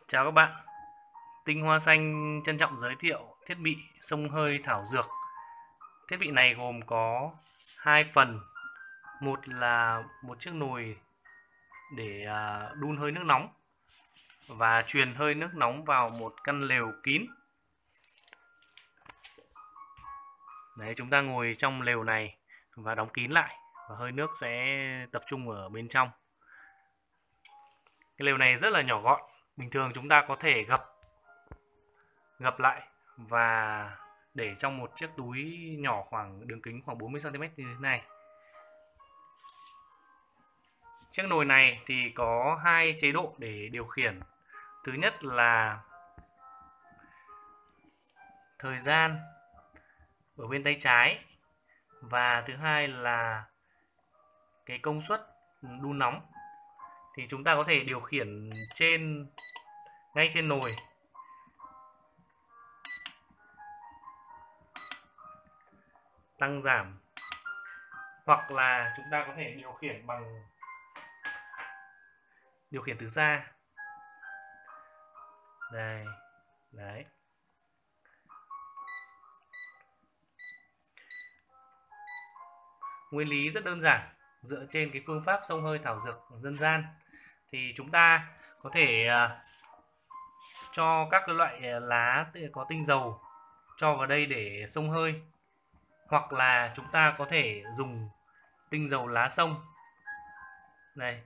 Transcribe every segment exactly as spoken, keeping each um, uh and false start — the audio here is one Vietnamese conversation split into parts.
Chào các bạn, Tinh Hoa Xanh trân trọng giới thiệu thiết bị xông hơi thảo dược. Thiết bị này gồm có hai phần, một là một chiếc nồi để à, đun hơi nước nóng và truyền hơi nước nóng vào một căn lều kín. Đấy, chúng ta ngồi trong lều này và đóng kín lại và hơi nước sẽ tập trung ở bên trong. Cái lều này rất là nhỏ gọn, bình thường chúng ta có thể gập gập lại và để trong một chiếc túi nhỏ khoảng đường kính khoảng bốn mươi xăng ti mét như thế này. Chiếc nồi này thì có hai chế độ để điều khiển. Thứ nhất là thời gian ở bên tay trái và thứ hai là cái công suất đun nóng. Thì chúng ta có thể điều khiển trên ngay trên nồi. Tăng giảm, hoặc là chúng ta có thể điều khiển bằng điều khiển từ xa. Đây, đấy. Nguyên lý rất đơn giản, dựa trên cái phương pháp xông hơi thảo dược dân gian thì chúng ta có thể uh, cho các cái loại lá có tinh dầu cho vào đây để xông hơi, hoặc là chúng ta có thể dùng tinh dầu lá sông. Đây,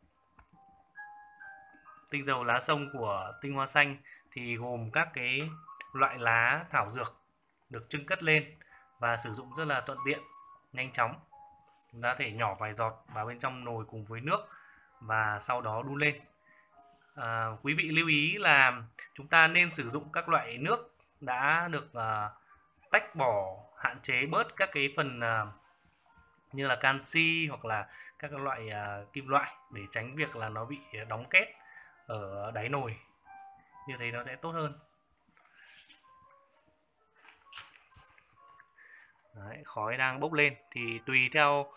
tinh dầu lá sông của Tinh Hoa Xanh thì gồm các cái loại lá thảo dược được chưng cất lên và sử dụng rất là thuận tiện, nhanh chóng. Chúng ta có thể nhỏ vài giọt vào bên trong nồi cùng với nước và sau đó đun lên. À, quý vị lưu ý là chúng ta nên sử dụng các loại nước đã được à, tách bỏ, hạn chế bớt các cái phần à, như là canxi hoặc là các loại à, kim loại, để tránh việc là nó bị đóng kết ở đáy nồi. Như thế nó sẽ tốt hơn. Đấy, khói đang bốc lên thì tùy theo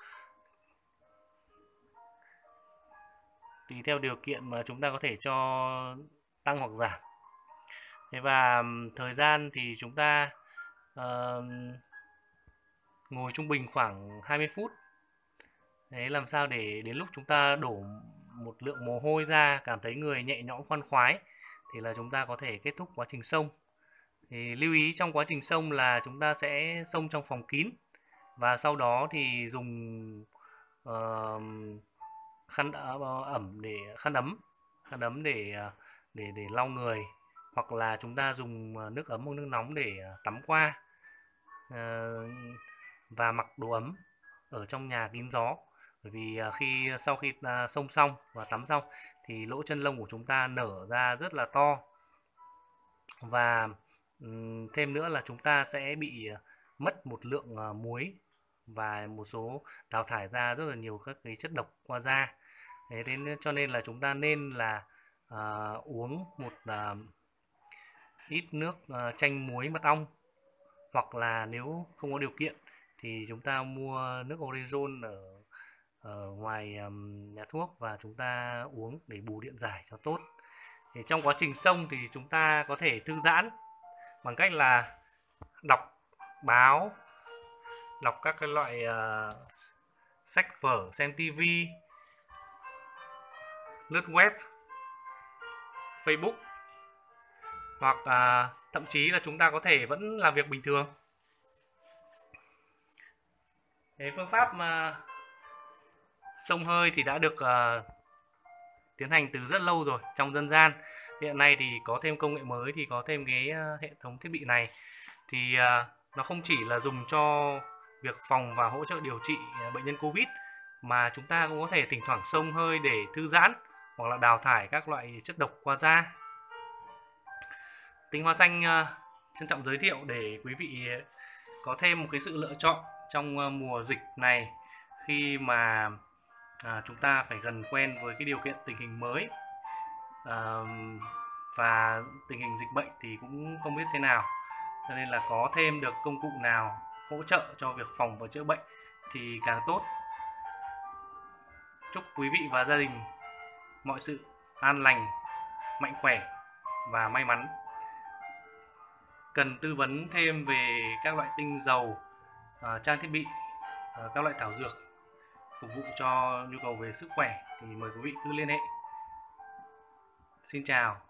tùy theo điều kiện mà chúng ta có thể cho tăng hoặc giảm. Thế và thời gian thì chúng ta uh, ngồi trung bình khoảng hai mươi phút. Đấy, làm sao để đến lúc chúng ta đổ một lượng mồ hôi ra, cảm thấy người nhẹ nhõm khoan khoái thì là chúng ta có thể kết thúc quá trình xông. Thì lưu ý trong quá trình xông là chúng ta sẽ xông trong phòng kín và sau đó thì dùng uh, khăn ẩm để khăn ấm khăn ấm để để để lau người, hoặc là chúng ta dùng nước ấm hoặc nước nóng để tắm qua và mặc đồ ấm ở trong nhà kín gió. Bởi vì khi sau khi xông xong và tắm xong thì lỗ chân lông của chúng ta nở ra rất là to, và thêm nữa là chúng ta sẽ bị mất một lượng muối và một số đào thải ra rất là nhiều các cái chất độc qua da. Thế nên cho nên là chúng ta nên là à, uống một à, ít nước à, chanh muối mật ong, hoặc là nếu không có điều kiện thì chúng ta mua nước Orezon ở, ở ngoài um, nhà thuốc và chúng ta uống để bù điện giải cho tốt. Thì trong quá trình xông thì chúng ta có thể thư giãn bằng cách là đọc báo, đọc các cái loại uh, sách vở, xem tivi, lướt web, Facebook, hoặc à, thậm chí là chúng ta có thể vẫn làm việc bình thường. Cái phương pháp mà xông hơi thì đã được à, tiến hành từ rất lâu rồi trong dân gian. Hiện nay thì có thêm công nghệ mới, thì có thêm cái à, hệ thống thiết bị này thì à, nó không chỉ là dùng cho việc phòng và hỗ trợ điều trị bệnh nhân Covid, mà chúng ta cũng có thể thỉnh thoảng xông hơi để thư giãn hoặc là đào thải các loại chất độc qua da. Tinh Hoa Xanh uh, trân trọng giới thiệu để quý vị có thêm một cái sự lựa chọn trong uh, mùa dịch này, khi mà uh, chúng ta phải gần quen với cái điều kiện tình hình mới uh, và tình hình dịch bệnh thì cũng không biết thế nào, cho nên là có thêm được công cụ nào hỗ trợ cho việc phòng và chữa bệnh thì càng tốt. Chúc quý vị và gia đình mọi sự an lành, mạnh khỏe. và may mắn. Cần tư vấn thêm về các loại tinh dầu, uh, trang thiết bị, uh, các loại thảo dược phục vụ cho nhu cầu về sức khỏe thì mời quý vị cứ liên hệ. Xin chào.